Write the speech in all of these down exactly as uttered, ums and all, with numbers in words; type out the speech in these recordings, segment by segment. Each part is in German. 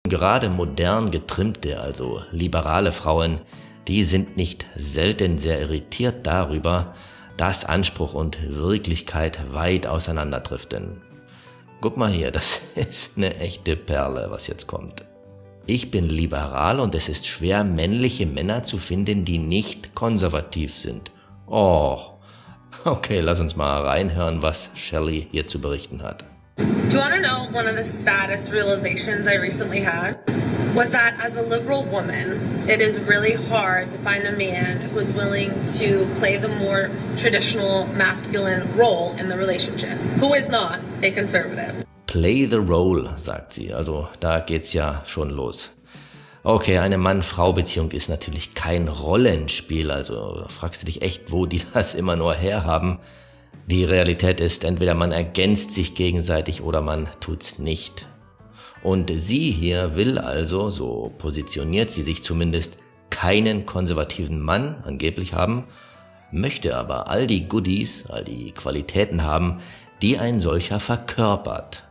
Gerade modern getrimmte, also liberale Frauen, die sind nicht selten sehr irritiert darüber, dass Anspruch und Wirklichkeit weit auseinanderdriften. Guck mal hier, das ist eine echte Perle, was jetzt kommt. Ich bin liberal und es ist schwer, männliche Männer zu finden, die nicht konservativ sind. Oh, okay, lass uns mal reinhören, was Shelley hier zu berichten hat. Do you want to know one of the saddest realizations I recently had? Was that as a liberal woman, it is really hard to find a man who is willing to play the more traditional masculine role in the relationship, who is not a conservative. Play the role, sagt sie, also da geht's ja schon los. Okay, eine Mann-Frau-Beziehung ist natürlich kein Rollenspiel, also fragst du dich echt, wo die das immer nur herhaben. Die Realität ist, entweder man ergänzt sich gegenseitig oder man tut's nicht. Und sie hier will also, so positioniert sie sich zumindest, keinen konservativen Mann angeblich haben, möchte aber all die Goodies, all die Qualitäten haben, die ein solcher verkörpert.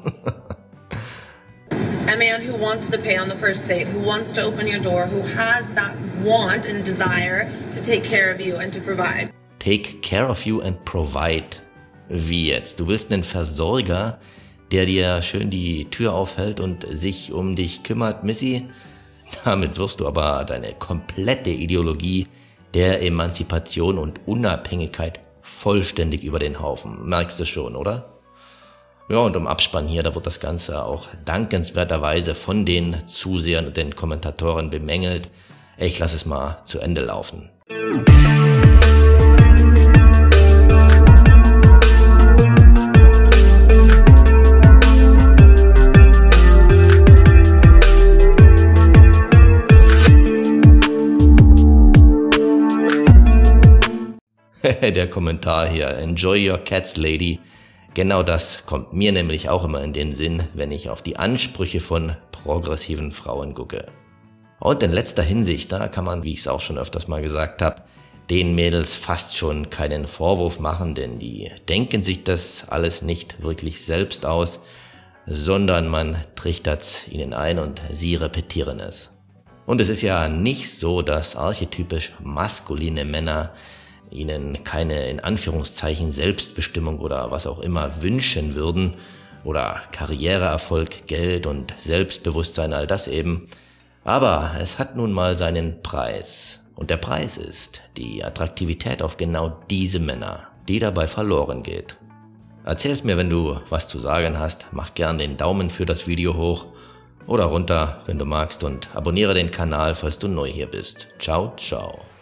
A man who wants to pay on the first date, who wants to open your door, who has that want and desire to take care of you and to provide. Take care of you and provide. Wie jetzt? Du willst einen Versorger, der dir schön die Tür aufhält und sich um dich kümmert, Missy? Damit wirst du aber deine komplette Ideologie der Emanzipation und Unabhängigkeit vollständig über den Haufen. Merkst du schon, oder? Ja, und im Abspann hier, da wird das Ganze auch dankenswerterweise von den Zusehern und den Kommentatoren bemängelt. Ich lasse es mal zu Ende laufen. Der Kommentar hier, enjoy your cats, lady. Genau das kommt mir nämlich auch immer in den Sinn, wenn ich auf die Ansprüche von progressiven Frauen gucke. Und in letzter Hinsicht, da kann man, wie ich es auch schon öfters mal gesagt habe, den Mädels fast schon keinen Vorwurf machen, denn die denken sich das alles nicht wirklich selbst aus, sondern man trichtert ihnen ein und sie repetieren es. Und es ist ja nicht so, dass archetypisch maskuline Männer ihnen keine in Anführungszeichen Selbstbestimmung oder was auch immer wünschen würden oder Karriereerfolg, Geld und Selbstbewusstsein, all das eben. Aber es hat nun mal seinen Preis und der Preis ist die Attraktivität auf genau diese Männer, die dabei verloren geht. Erzähl's mir, wenn du was zu sagen hast, mach gern den Daumen für das Video hoch oder runter, wenn du magst und abonniere den Kanal, falls du neu hier bist. Ciao, ciao.